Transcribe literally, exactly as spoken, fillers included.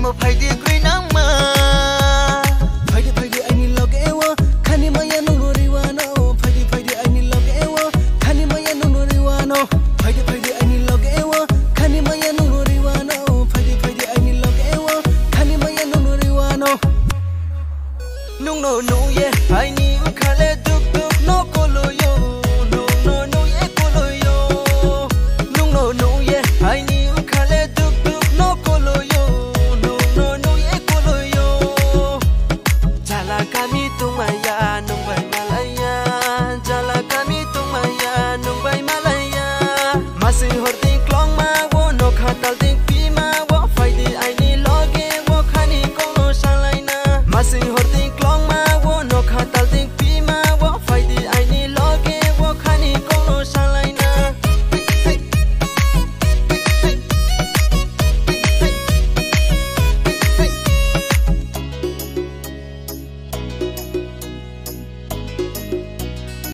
mo phaidi green amma phaidi phaidi I ni log ewa khani maya no no riwano phaidi phaidi I ni log ewa khani maya no no riwano phaidi phaidi I ni log ewa khani maya no no riwano phaidi phaidi I ni log ewa khani maya no no riwano nung no no ye I ni khale duk duk no kolo yo nung no no ye kolo yo nung no no ye I ni khale duk duk no kolo yo nung no no ye kolo yo jala kami tumaya nung bai malaya jala kami tumaya nung bai malaya masih